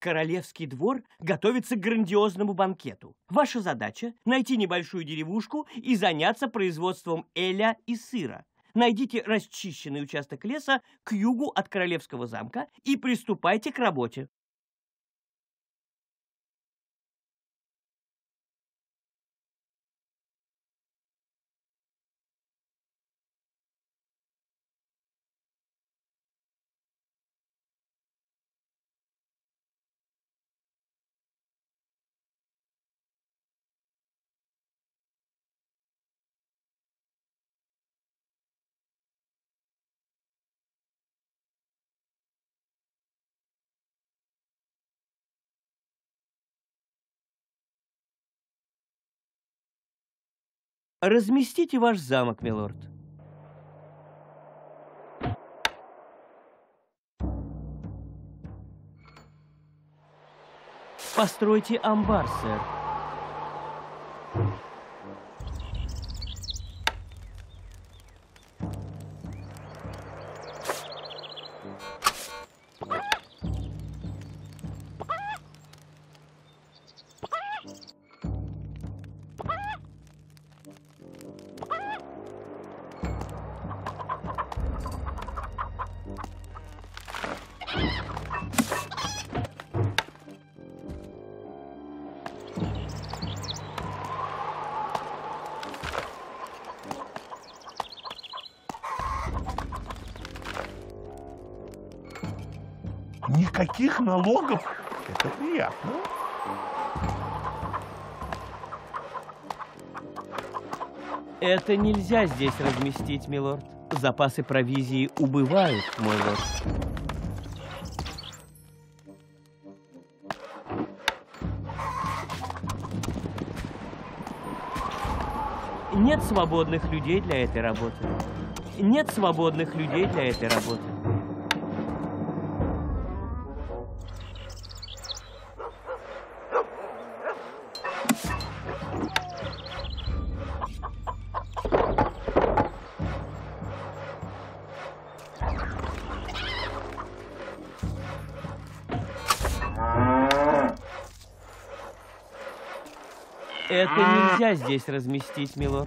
Королевский двор готовится к грандиозному банкету. Ваша задача – найти небольшую деревушку и заняться производством эля и сыра. Найдите расчищенный участок леса к югу от Королевского замка и приступайте к работе. Разместите ваш замок, милорд. Постройте амбар, сэр. Никаких налогов? Это приятно. Это нельзя здесь разместить, милорд. Запасы провизии убывают, мой лорд. Нет свободных людей для этой работы. Нет свободных людей для этой работы. Это нельзя здесь разместить, милорд.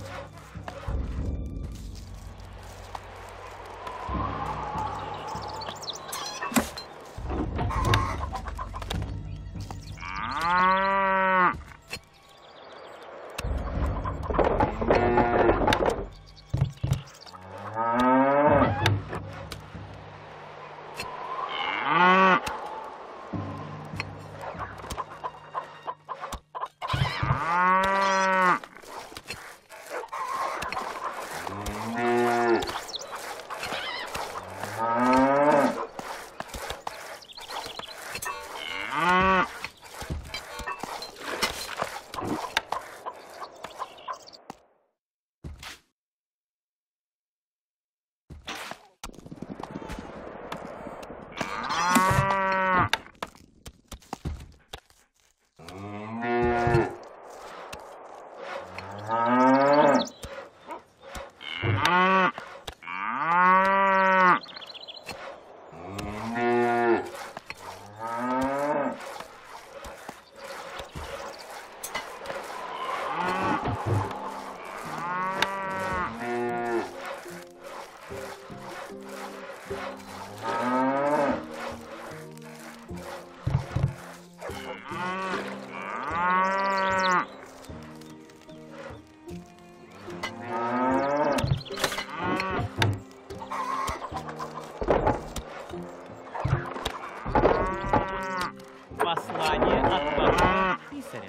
Послание от вашего писаря.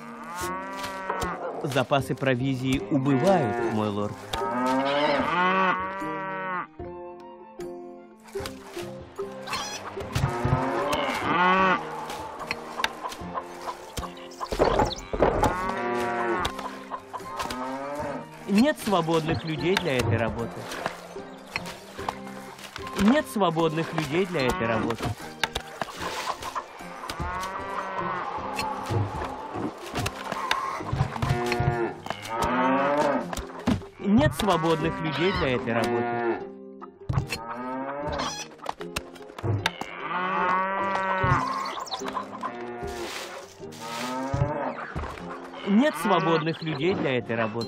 Запасы провизии убывают, мой лорд. Нет свободных людей для этой работы. Нет свободных людей для этой работы. Нет свободных людей для этой работы. Нет свободных людей для этой работы.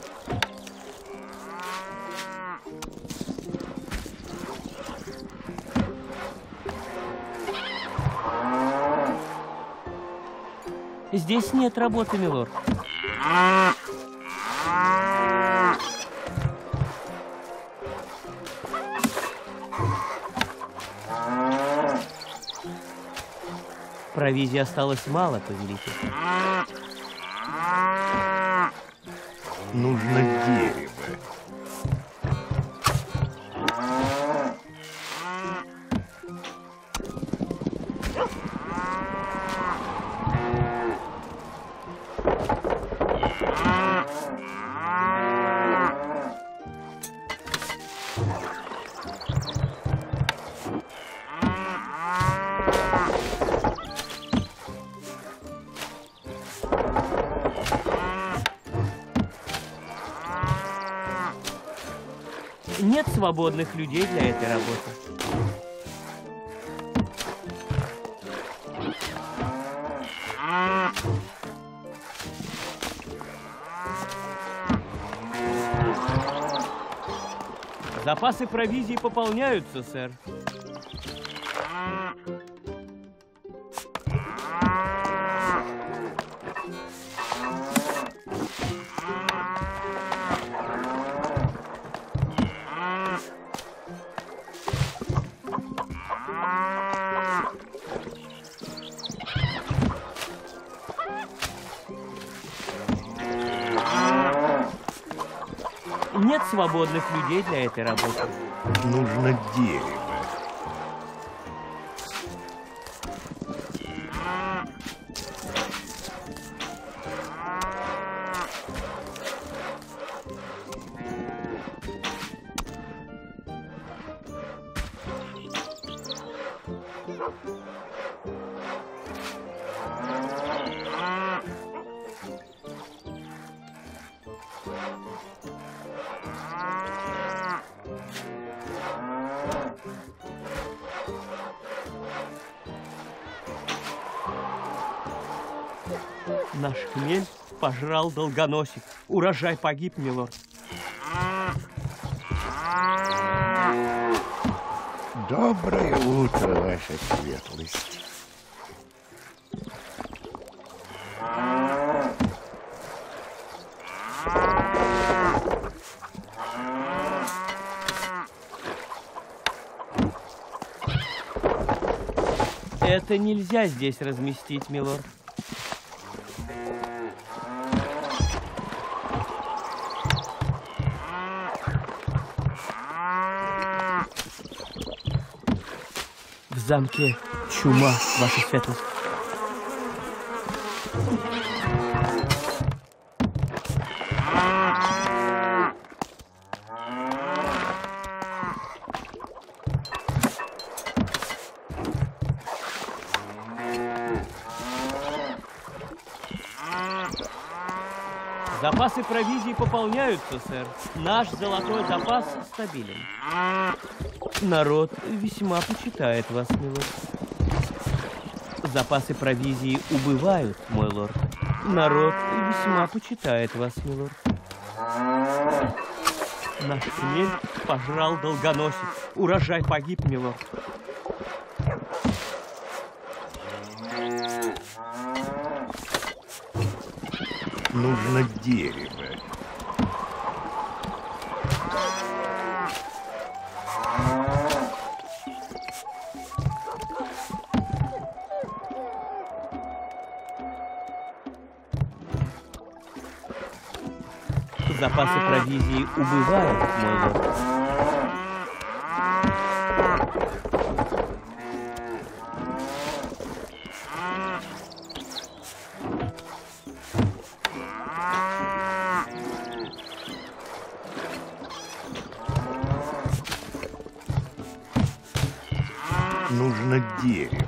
Здесь нет работы, милорд. Провизии осталось мало, повелитель. Нужно дерево. Нет свободных людей для этой работы. Запасы провизии пополняются, сэр. Нет свободных людей для этой работы. Нужно дерево. Наш хмель пожрал долгоносик. Урожай погиб, милорд. Доброе утро, ваша светлость. Это нельзя здесь разместить, милорд. В замке чума, ваша светлость. Запасы провизии пополняются, сэр. Наш золотой запас стабилен. Народ весьма почитает вас, милорд. Запасы провизии убывают, мой лорд. Народ весьма почитает вас, милорд. Наш хмель пожрал долгоносик. Урожай погиб, милорд. Нужно дерево. Запасы провизии убывают, мой лорд. Нужно дерево.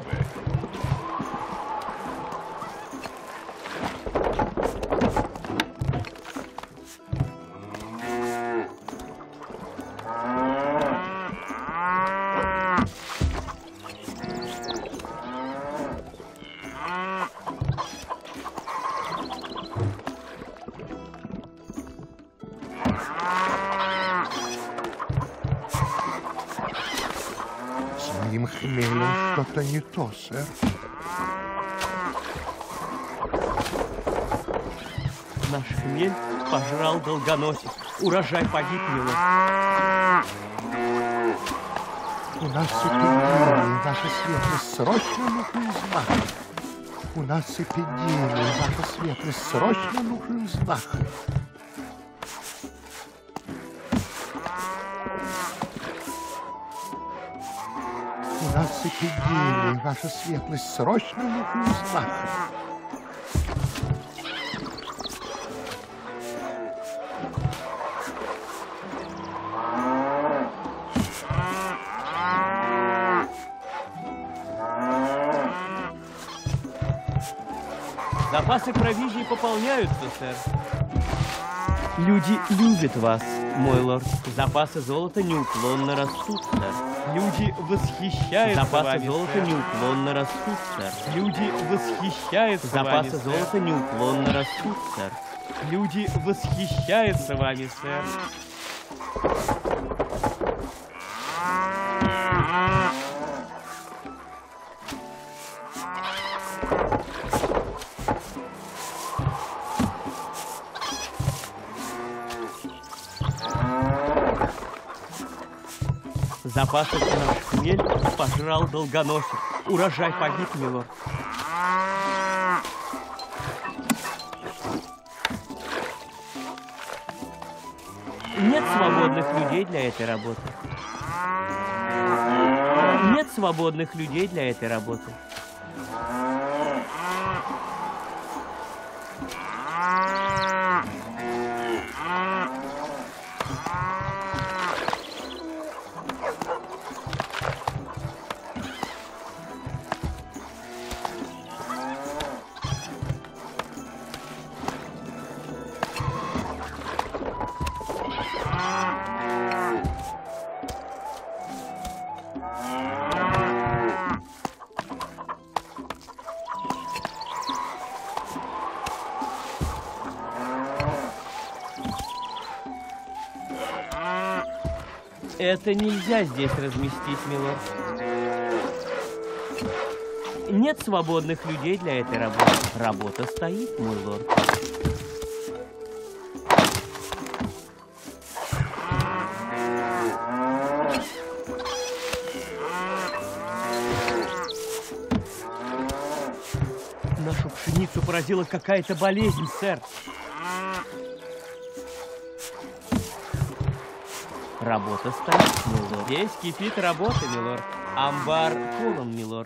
твоим хмелем что-то не то, сэр. Наш хмель пожрал долгоносик. Урожай погиб, милорд. У нас эпидемия, ваша светлость, срочно нужен знак. У нас эпидемия, ваша светлость, срочно нужен знак. У нас эпидемия, ваша светлость, срочно нужен знак. Запасы провизии пополняются, сэр. Люди любят вас, мой лорд. Запасы золота неуклонно растут, сэр. Люди восхищаются вами. Запасы золота неуклонно растут, сэр. Люди восхищаются вами. Запасы золота неуклонно растут, сэр. Люди восхищаются вами, сэр. Запасы наш хмель пожрал долгоносик. Урожай погиб, милорд. Нет свободных людей для этой работы. Нет свободных людей для этой работы. Это нельзя здесь разместить, милорд. Нет свободных людей для этой работы. Работа стоит, мой лорд. Нашу пшеницу поразила какая-то болезнь, сэр. Работа стоит, милорд. Здесь кипит работа, милорд. Амбар полон, милорд.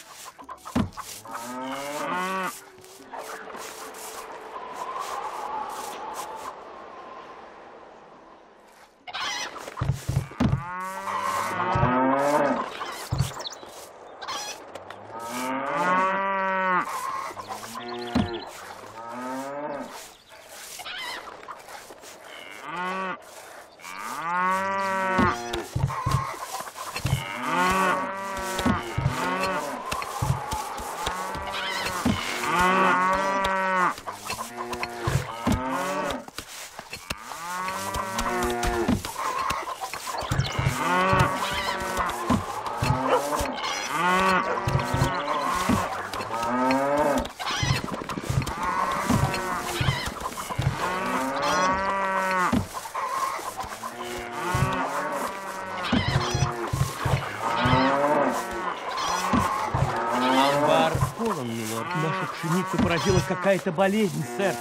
Нашу пшеницу поразила какая-то болезнь, сэр.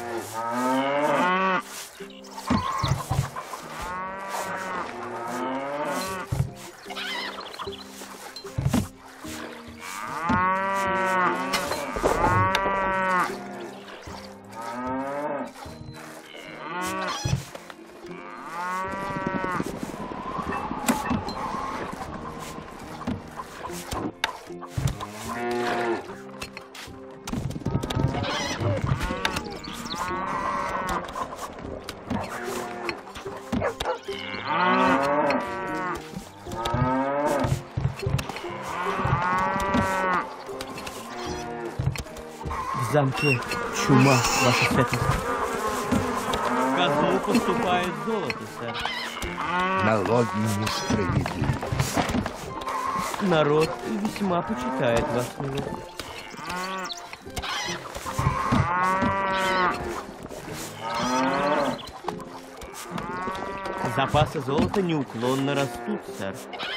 В замке чума, ваша светлость. В казну поступает золото, сэр. Налоги несправедливы. Народ весьма почитает вас, милорд. Запасы золота неуклонно растут, сэр.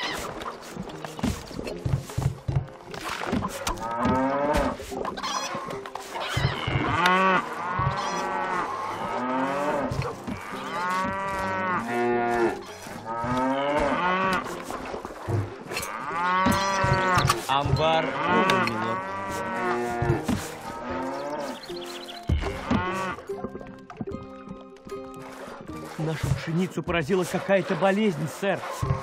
Амбар полон, милорд. Нашу пшеницу поразила какая-то болезнь, сэр.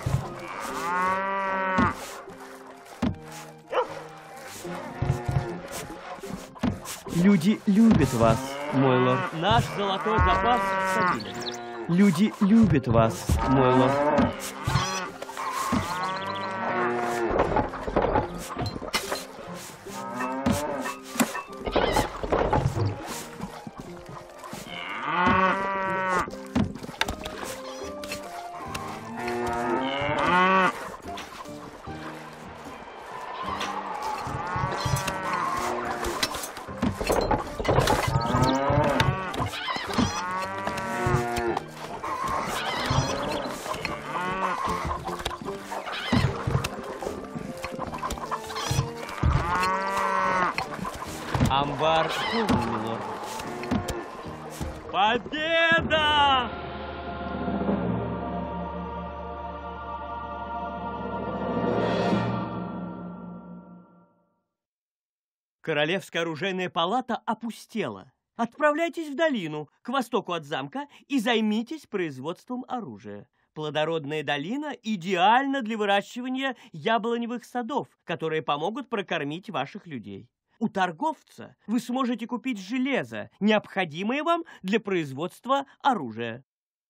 Люди любят вас, мой лорд. Наш золотой запас стабилен. Люди любят вас, мой лорд. Амбар полон, милорд. Победа! Королевская оружейная палата опустела. Отправляйтесь в долину, к востоку от замка, и займитесь производством оружия. Плодородная долина идеальна для выращивания яблоневых садов, которые помогут прокормить ваших людей. У торговца вы сможете купить железо, необходимое вам для производства оружия.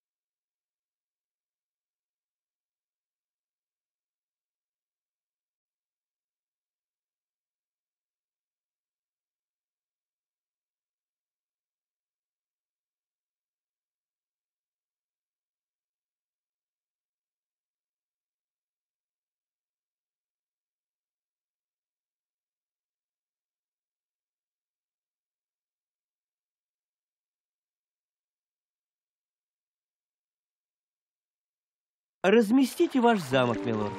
Разместите ваш замок, милорд.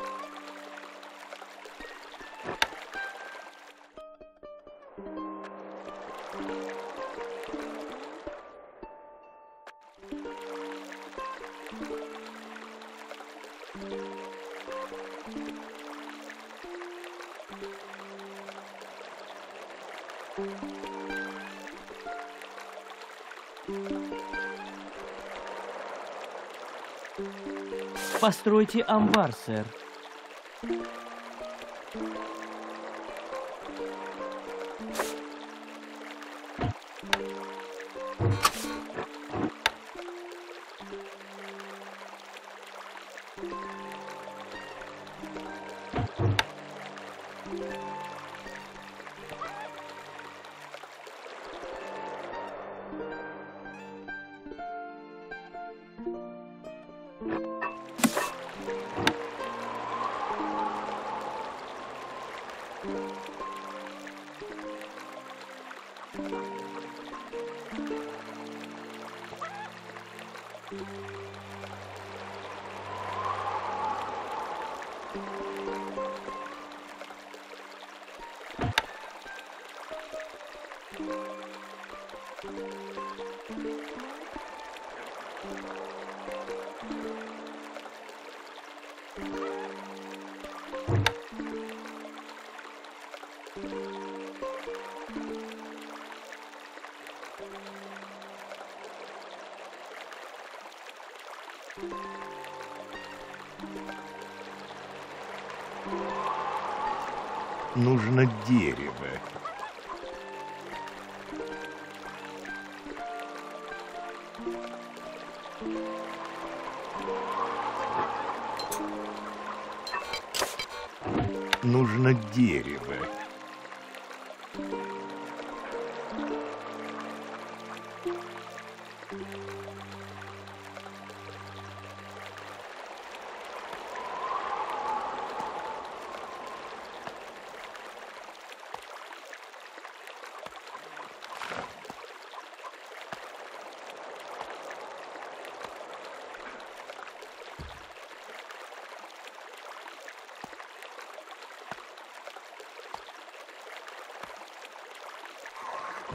Постройте амбар, сэр. Нужно дерево. Нужно дерево.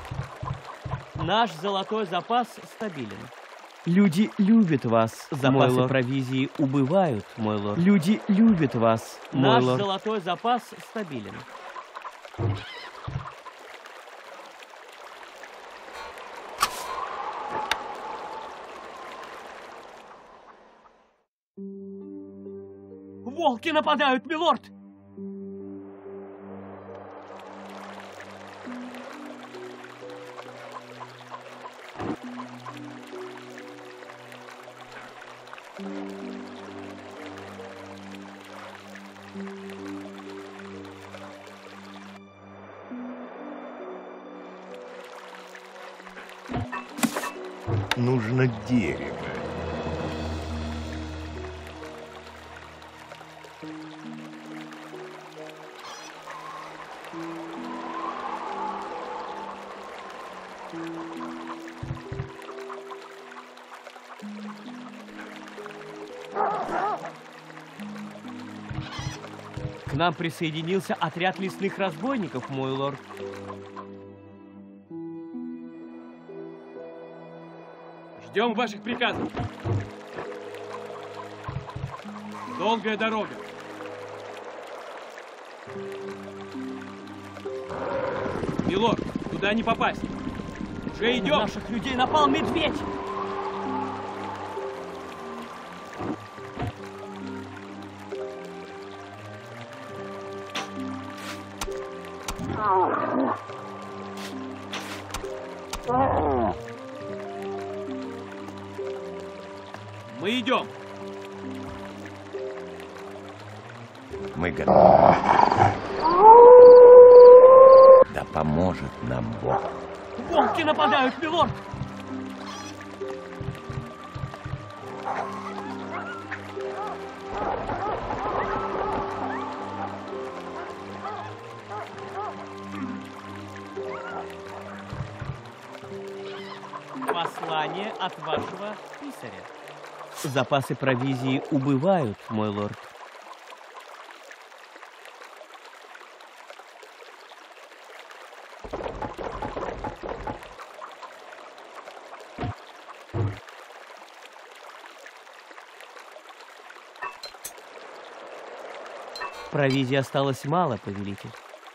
Наш золотой запас стабилен. Люди любят вас, запасы провизии убывают, мой лорд. Люди любят вас, мой лорд. Наш золотой запас стабилен. Волки нападают, милорд! Нужно дерево. К нам присоединился отряд лесных разбойников, мой лорд. Ждем ваших приказов. Долгая дорога. Милорд, туда не попасть. Уже идем. На наших людей напал медведь. Мы идем. Мы готовы. Да поможет нам Бог. Волки нападают, милорд! Послание от вашего писаря. Запасы провизии убывают, мой лорд. Провизии осталось мало, повелитель.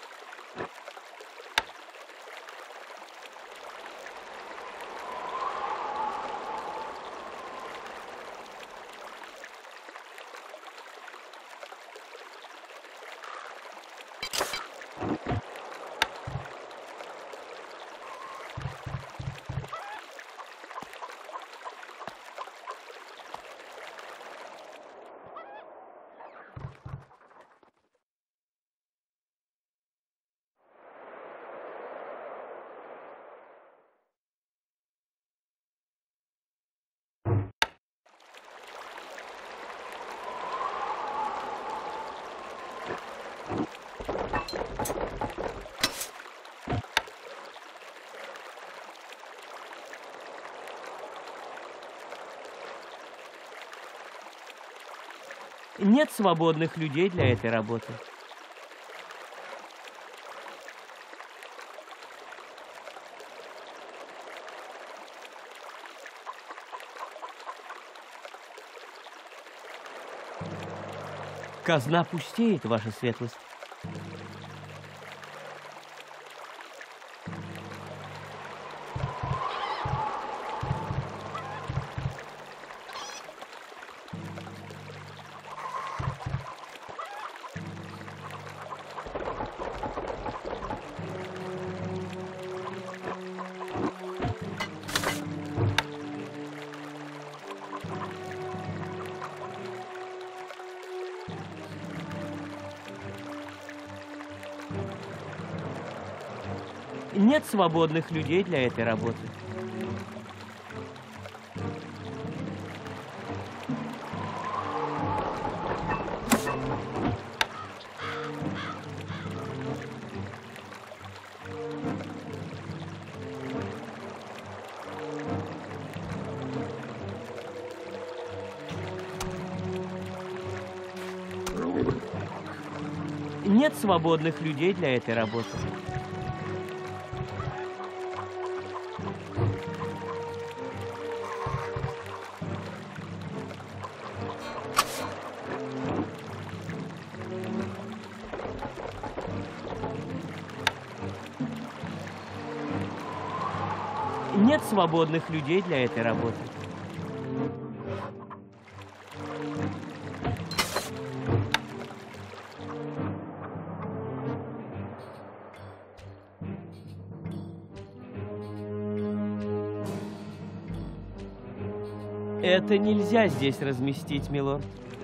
Нет свободных людей для этой работы. Казна пустеет, ваша светлость. Нет свободных людей для этой работы. Нет свободных людей для этой работы. Нет свободных людей для этой работы. Это нельзя здесь разместить, милорд.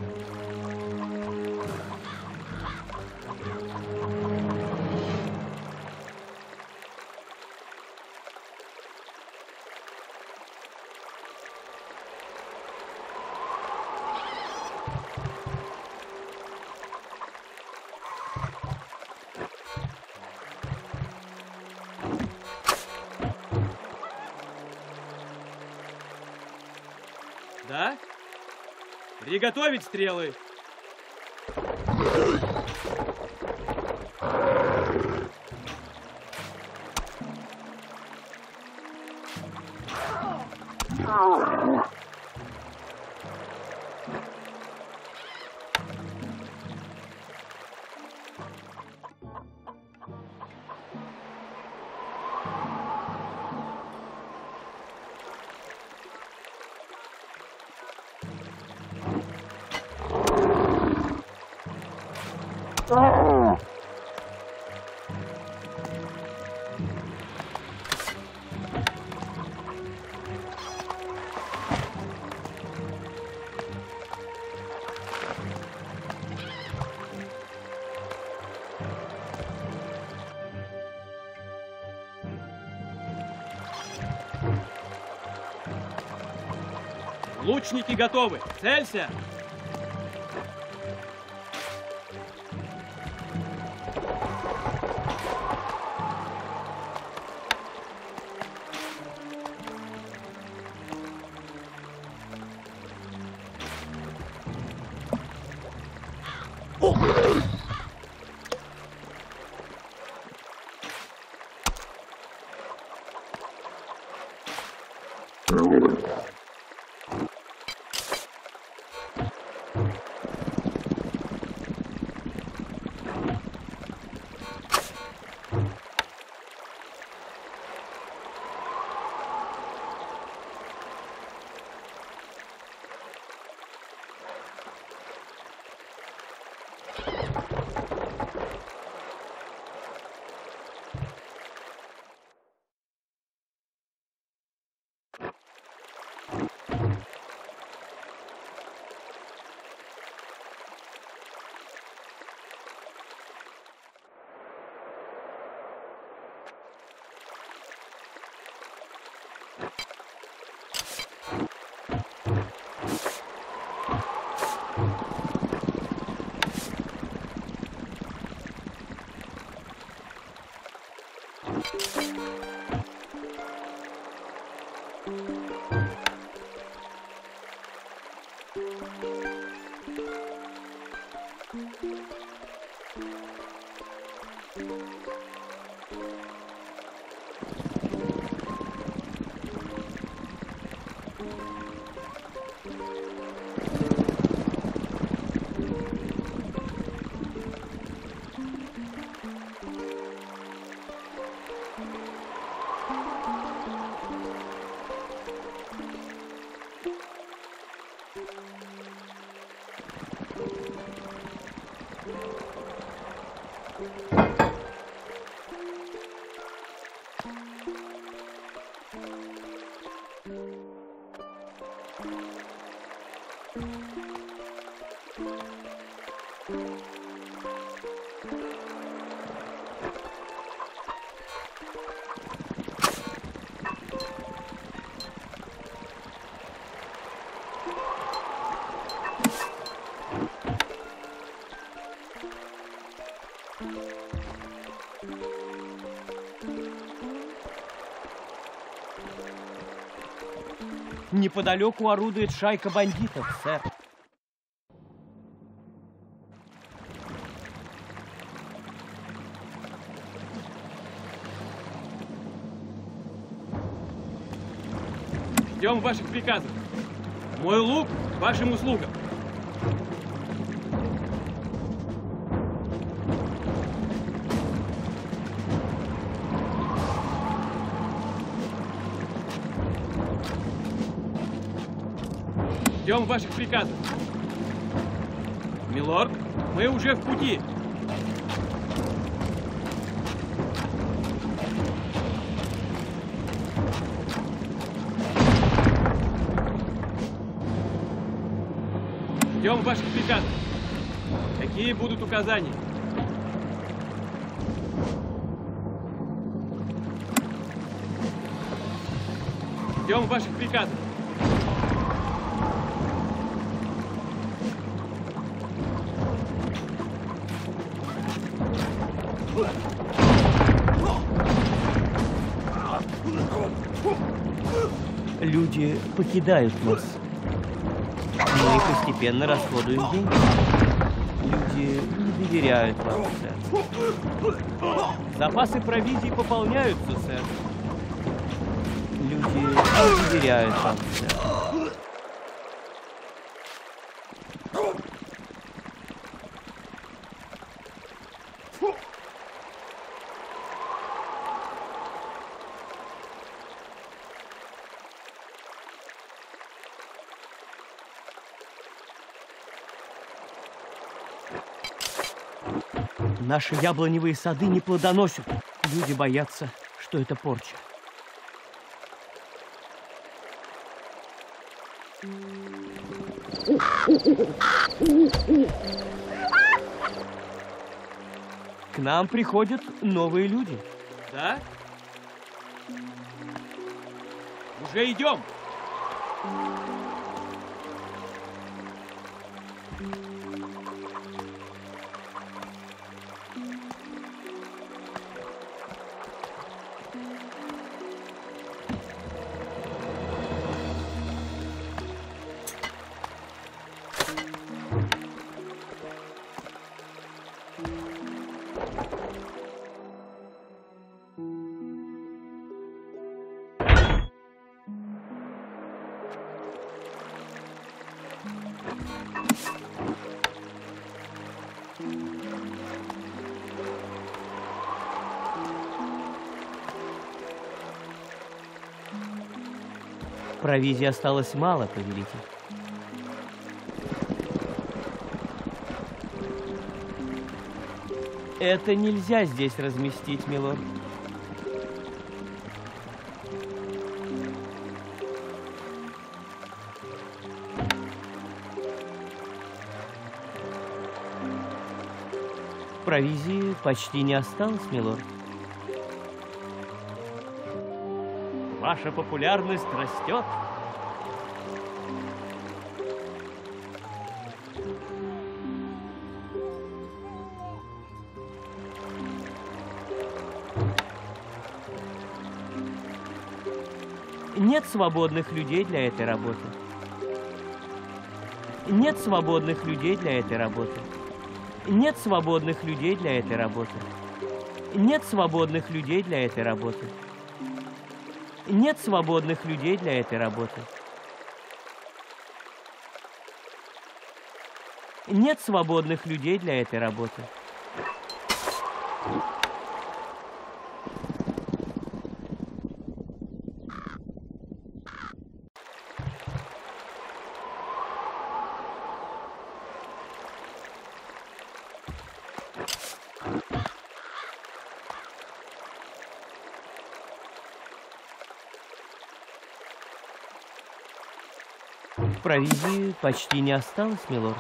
Да? Приготовить стрелы. Лучники готовы. Целься! Неподалеку орудует шайка бандитов, сэр. Ждем ваших приказов. Мой лук к вашим услугам. Ждем ваших приказов. Милорд, мы уже в пути. Ждем ваших приказов. Какие будут указания? Ждем ваших приказов. Люди покидают нас. Мы постепенно расходуем деньги. Люди не доверяют вам, сэр. Запасы провизии пополняются, сэр. Люди не доверяют вам, сэр. Наши яблоневые сады не плодоносят. Люди боятся, что это порча. К нам приходят новые люди. Да? Уже идем. Провизии осталось мало, повелитель. Это нельзя здесь разместить, милорд. Провизии почти не осталось, милорд. Ваша популярность растет. Нет свободных людей для этой работы. Нет свободных людей для этой работы. Нет свободных людей для этой работы. Нет свободных людей для этой работы. Нет свободных людей для этой работы. Нет свободных людей для этой работы. Провизии почти не осталось, милорд.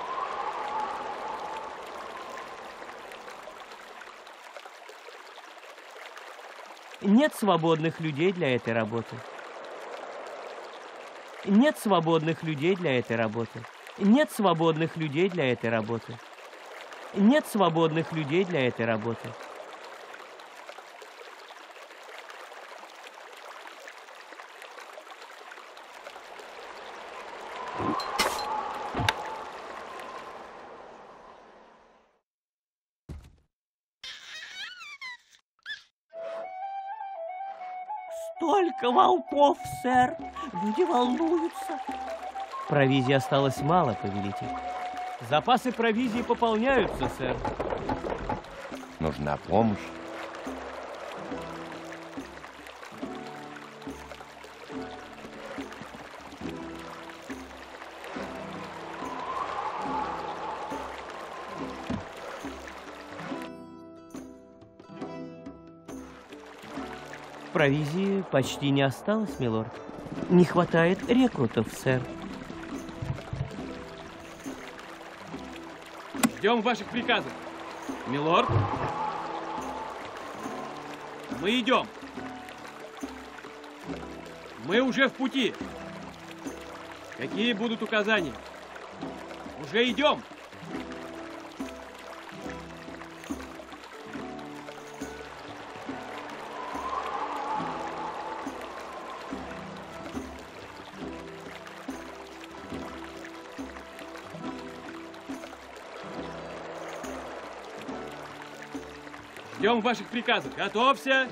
Нет свободных людей для этой работы. Нет свободных людей для этой работы. Нет свободных людей для этой работы. Нет свободных людей для этой работы. Столько волков, сэр! Люди волнуются. Провизии осталось мало, повелитель. Запасы провизии пополняются, сэр. Нужна помощь. Провизии почти не осталось, милорд. Не хватает рекрутов, сэр. Ждем ваших приказов. Милорд. Мы идем. Мы уже в пути. Какие будут указания? Уже идем. Ждем ваших приказов. Готовься.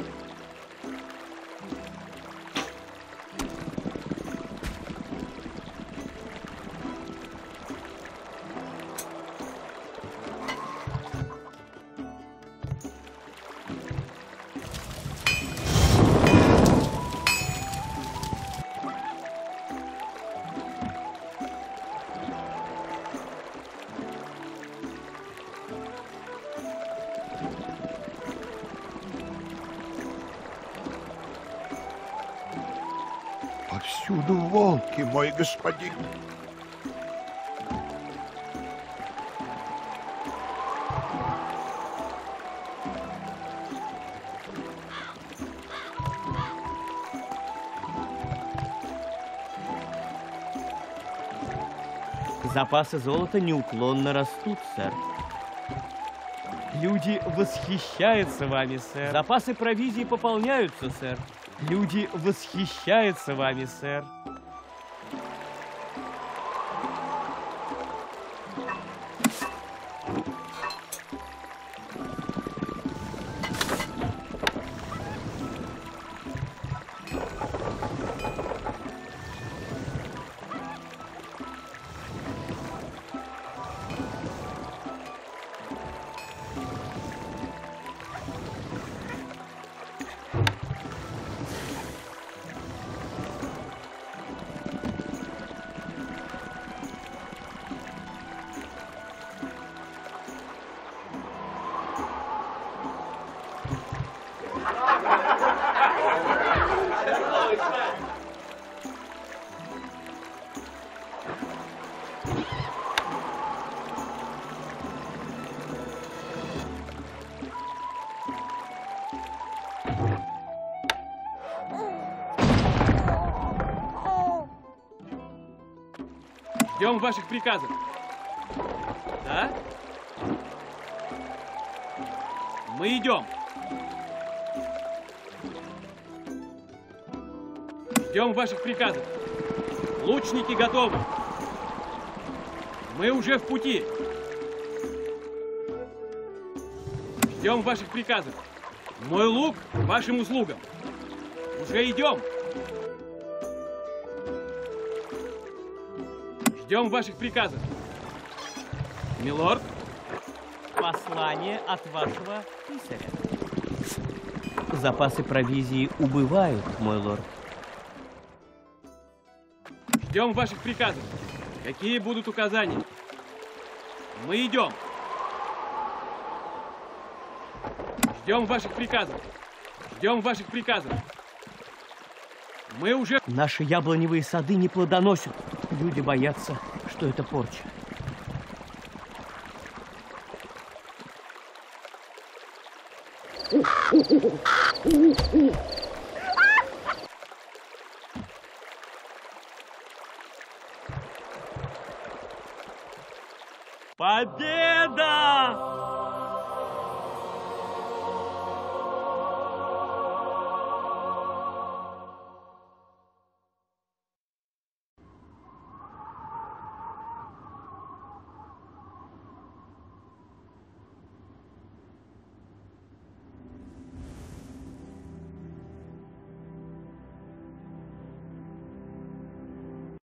Повсюду волки, мой господин. Запасы золота неуклонно растут, сэр. Люди восхищаются вами, сэр. Запасы провизии пополняются, сэр. Люди восхищаются вами, сэр. Ждем ваших приказов. Да? Мы идем. Ждем ваших приказов. Лучники готовы. Мы уже в пути. Ждем ваших приказов. Мой лук к вашим услугам. Уже идем. Ждем ваших приказов. Милорд. Послание от вашего писаря. Запасы провизии убывают, мой лорд. Ждем ваших приказов. Какие будут указания? Мы идем. Ждем ваших приказов. Ждем ваших приказов. Мы уже... Наши яблоневые сады не плодоносят. Люди боятся, что это порча. Победа!